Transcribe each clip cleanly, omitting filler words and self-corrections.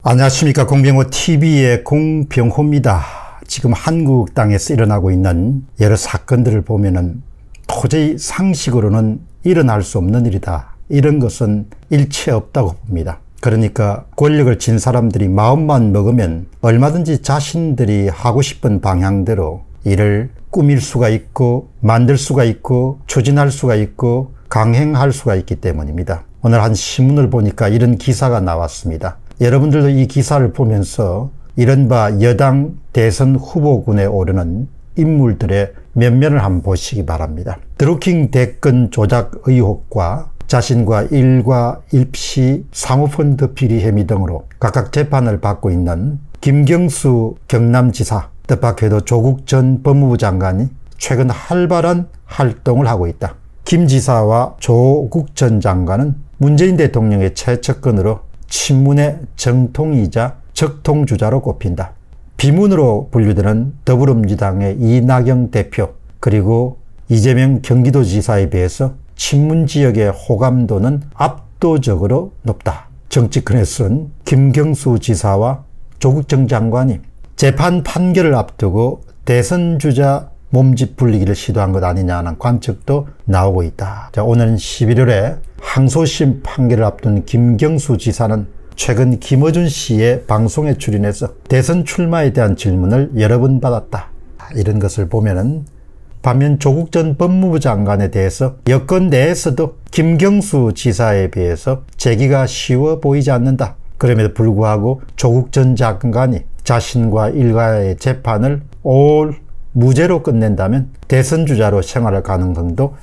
안녕하십니까. 공병호TV의 공병호입니다. 지금 한국 땅에서 일어나고 있는 여러 사건들을 보면은 도저히 상식으로는 일어날 수 없는 일이다. 이런 것은 일체 없다고 봅니다. 그러니까 권력을 쥔 사람들이 마음만 먹으면 얼마든지 자신들이 하고 싶은 방향대로 일을 꾸밀 수가 있고 만들 수가 있고 추진할 수가 있고 강행할 수가 있기 때문입니다. 오늘 한 신문을 보니까 이런 기사가 나왔습니다. 여러분들도 이 기사를 보면서 이른바 여당 대선 후보군에 오르는 인물들의 면면을 한번 보시기 바랍니다. 드루킹 대권 조작 의혹과 자신과 일과 일시 사모펀드 비리 혐의 등으로 각각 재판을 받고 있는 김경수 경남지사, 뜻밖에도 조국 전 법무부 장관이 최근 활발한 활동을 하고 있다. 김 지사와 조국 전 장관은 문재인 대통령의 최측근으로 친문의 정통이자 적통주자로 꼽힌다. 비문으로 분류되는 더불어민주당의 이낙연 대표 그리고 이재명 경기도지사에 비해서 친문 지역의 호감도는 압도적으로 높다. 정치권에서는 김경수 지사와 조국 전 장관이 재판 판결을 앞두고 대선 주자 몸집 불리기를 시도한 것 아니냐는 관측도 나오고 있다. 자, 오늘은 11월에 항소심 판결을 앞둔 김경수 지사는 최근 김어준 씨의 방송에 출연해서 대선 출마에 대한 질문을 여러 번 받았다. 이런 것을 보면은 반면 조국 전 법무부 장관에 대해서 여권 내에서도 김경수 지사에 비해서 재기가 쉬워 보이지 않는다. 그럼에도 불구하고 조국 전 장관이 자신과 일가의 재판을 올 무죄로 끝낸다면 대선 주자로 생활할 가능성도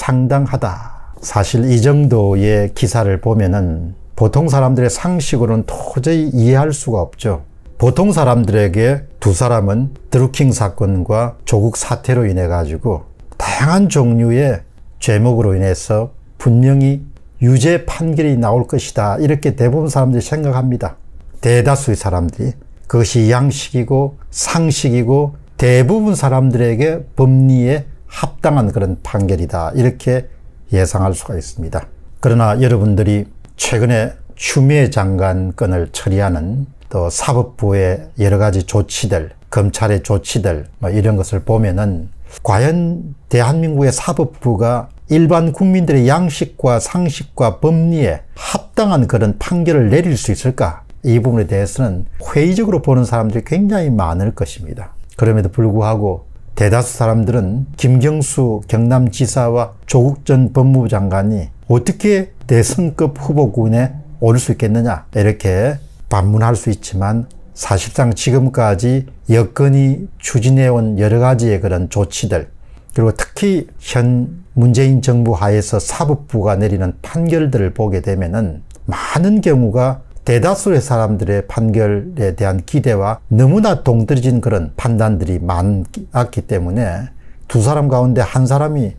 상당하다. 사실 이 정도의 기사를 보면은 보통 사람들의 상식으로는 도저히 이해할 수가 없죠. 보통 사람들에게 두 사람은 드루킹 사건과 조국 사태로 인해 가지고 다양한 종류의 죄목으로 인해서 분명히 유죄 판결이 나올 것이다. 이렇게 대부분 사람들이 생각합니다. 대다수의 사람들이 그것이 양식이고 상식이고 대부분 사람들에게 법리에 합당한 그런 판결이다. 이렇게 예상할 수가 있습니다. 그러나 여러분들이 최근에 추미애 장관 건을 처리하는 또 사법부의 여러 가지 조치들, 검찰의 조치들 이런 것을 보면은 과연 대한민국의 사법부가 일반 국민들의 양식과 상식과 법리에 합당한 그런 판결을 내릴 수 있을까? 이 부분에 대해서는 회의적으로 보는 사람들이 굉장히 많을 것입니다. 그럼에도 불구하고 대다수 사람들은 김경수 경남지사와 조국 전 법무부 장관이 어떻게 대선급 후보군에 오를 수 있겠느냐 이렇게 반문할 수 있지만 사실상 지금까지 여건이 추진해온 여러 가지의 그런 조치들 그리고 특히 현 문재인 정부 하에서 사법부가 내리는 판결들을 보게 되면은 많은 경우가 대다수의 사람들의 판결에 대한 기대와 너무나 동떨어진 그런 판단들이 많았기 때문에 두 사람 가운데 한 사람이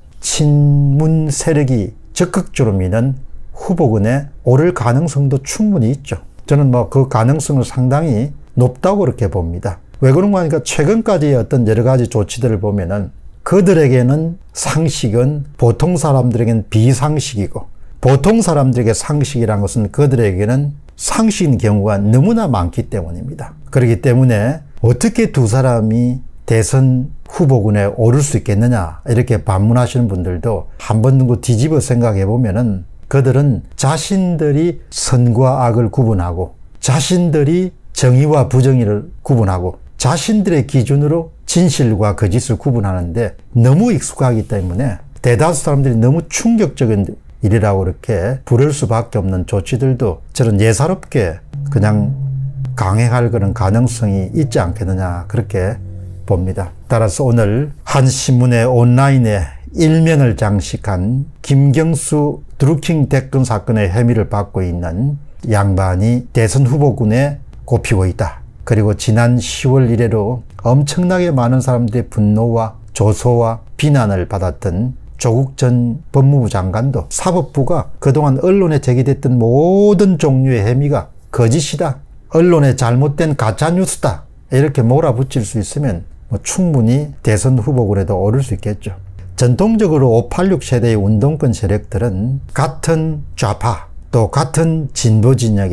친문 세력이 적극적으로 미는 후보군에 오를 가능성도 충분히 있죠. 저는 그 가능성을 상당히 높다고 그렇게 봅니다. 왜 그런가 하니까 최근까지의 어떤 여러 가지 조치들을 보면은 그들에게는 상식은 보통 사람들에게는 비상식이고 보통 사람들에게 상식이라는 것은 그들에게는 상식인 경우가 너무나 많기 때문입니다. 그렇기 때문에 어떻게 두 사람이 대선 후보군에 오를 수 있겠느냐 이렇게 반문하시는 분들도 한 번 정도 뒤집어 생각해 보면은 그들은 자신들이 선과 악을 구분하고 자신들이 정의와 부정의를 구분하고 자신들의 기준으로 진실과 거짓을 구분하는데 너무 익숙하기 때문에 대다수 사람들이 너무 충격적인 일이라고 그렇게 부를 수밖에 없는 조치들도 저는 예사롭게 그냥 강행할 그런 가능성이 있지 않겠느냐 그렇게 봅니다. 따라서 오늘 한 신문의 온라인에 일면을 장식한 김경수 드루킹 대권 사건의 혐의를 받고 있는 양반이 대선 후보군에 꼽히고 있다. 그리고 지난 10월 이래로 엄청나게 많은 사람들의 분노와 조소와 비난을 받았던 조국 전 법무부 장관도 사법부가 그동안 언론에 제기됐던 모든 종류의 혐의가 거짓이다. 언론의 잘못된 가짜뉴스다. 이렇게 몰아붙일 수 있으면 충분히 대선 후보군에도 오를 수 있겠죠. 전통적으로 586 세대의 운동권 세력들은 같은 좌파 또 같은 진보 진영에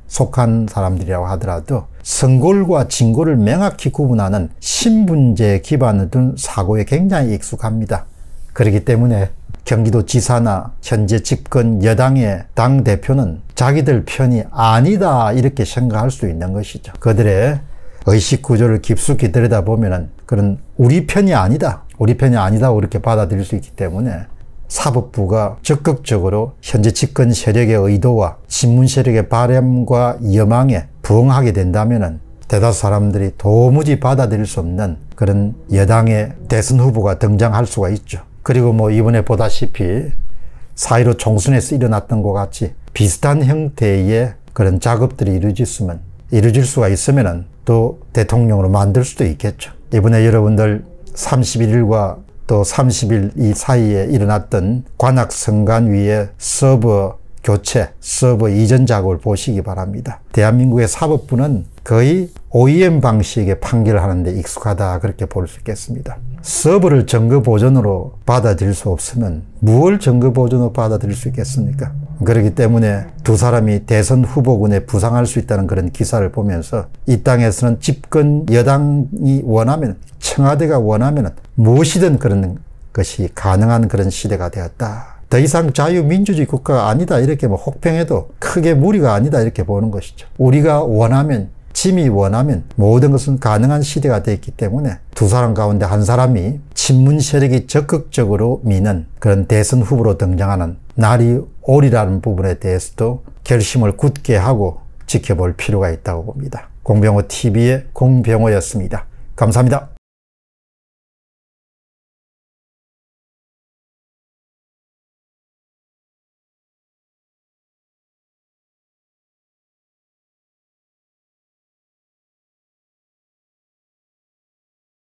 속한 사람들이라고 하더라도 선골과 진골을 명확히 구분하는 신분제 기반을 둔 사고에 굉장히 익숙합니다. 그렇기 때문에 경기도지사나 현재 집권 여당의 당대표는 자기들 편이 아니다 이렇게 생각할 수 있는 것이죠. 그들의 의식구조를 깊숙이 들여다보면 그런 우리 편이 아니다 이렇게 받아들일 수 있기 때문에 사법부가 적극적으로 현재 집권 세력의 의도와 친문 세력의 바람과 여망에 부응하게 된다면 대다수 사람들이 도무지 받아들일 수 없는 그런 여당의 대선 후보가 등장할 수가 있죠. 그리고 뭐 이번에 보다시피 4.15 총선에서 일어났던 것 같이 비슷한 형태의 그런 작업들이 이루어질 수가 있으면 또 대통령으로 만들 수도 있겠죠. 이번에 여러분들 31일과 또 30일 이 사이에 일어났던 관악성관위의 서버 교체, 서버 이전 작업을 보시기 바랍니다. 대한민국의 사법부는 거의 OEM 방식의 판결을 하는데 익숙하다 그렇게 볼 수 있겠습니다. 서버를 증거보존으로 받아들일 수 없으면 무엇을 증거보존으로 받아들일 수 있겠습니까? 그렇기 때문에 두 사람이 대선 후보군에 부상할 수 있다는 그런 기사를 보면서 이 땅에서는 집권 여당이 원하면, 청와대가 원하면 무엇이든 그런 것이 가능한 그런 시대가 되었다. 더 이상 자유민주주의 국가가 아니다 이렇게 뭐 혹평해도 크게 무리가 아니다 이렇게 보는 것이죠. 우리가 원하면, 짐이 원하면 모든 것은 가능한 시대가 되었기 때문에 두 사람 가운데 한 사람이 친문 세력이 적극적으로 미는 그런 대선 후보로 등장하는 날이 오리라는 부분에 대해서도 결심을 굳게 하고 지켜볼 필요가 있다고 봅니다. 공병호TV의 공병호였습니다. 감사합니다.